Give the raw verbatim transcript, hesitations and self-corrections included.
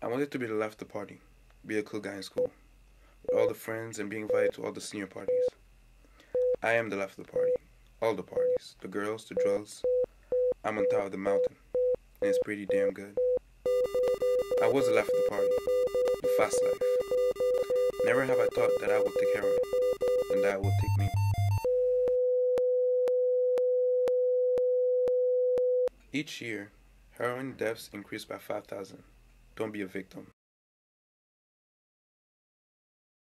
wanted to be the life of the party, be a cool guy in school, with all the friends and be invited to all the senior parties. I am the life of the party, all the parties, the girls, the drugs. I'm on top of the mountain, and it's pretty damn good. I was the life of the party, the fast life. Never have I thought that I would take heroin, and that would take me. Each year, heroin deaths increase by five thousand. Don't be a victim.